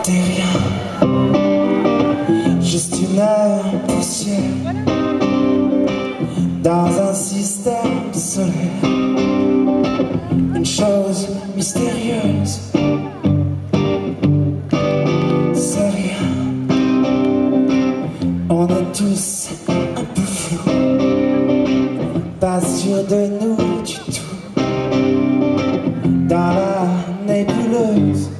t'es rien, juste une poussière dans un système solaire, une chose mystérieuse. C'est rien, on est tous un peu flous, pas sûr de nous du tout, dans la nébuleuse.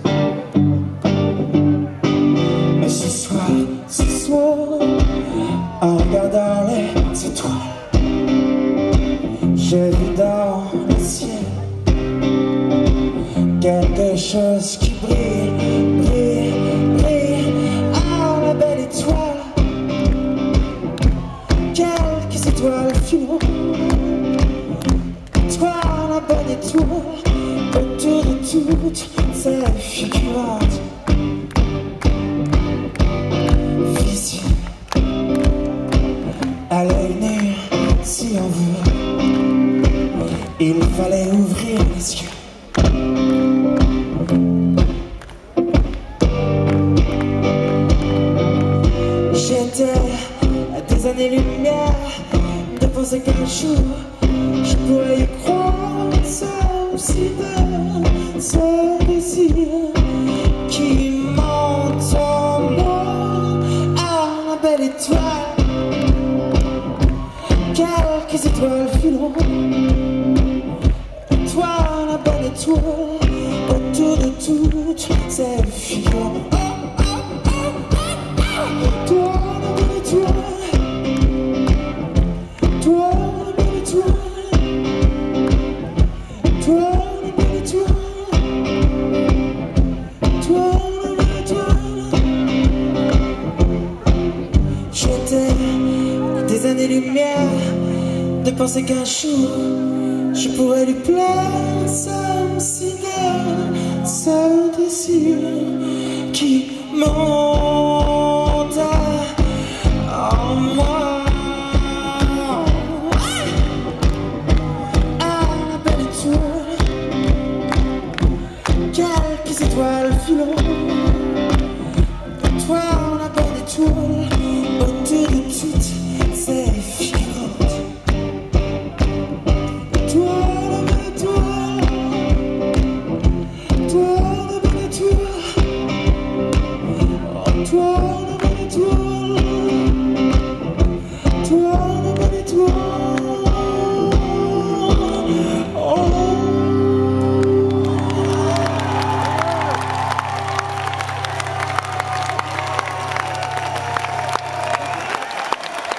Mais ce soir, en regardant les étoiles, j'ai vu dans le ciel quelque chose qui brille, brille, brille. Ah, la belle étoile, quelques étoiles filantes. Toi, la bonne étoile, autour de toutes ces figurantes. Visible à l'œil nu, si on veut, il fallait ouvrir les yeux. J'étais à des années-lumière de penser qu'un jour je pourrais y croire, ça aussi de ce désir qui monte en moi. Ah, la belle étoile, quelques étoiles filantes. Toi, la bonne étoile, autour de toutes ces figures. Toi, la bonne étoile, toi, la bonne étoile, toi, la bonne étoile, toi, la bonne étoile. J'étais à des années-lumière de penser qu'un jour je pourrais lui plaire, ça si de ce désir qui monte en moi. Ah, la belle étoile, quelques étoiles filantes. Toi, la bonne étoile,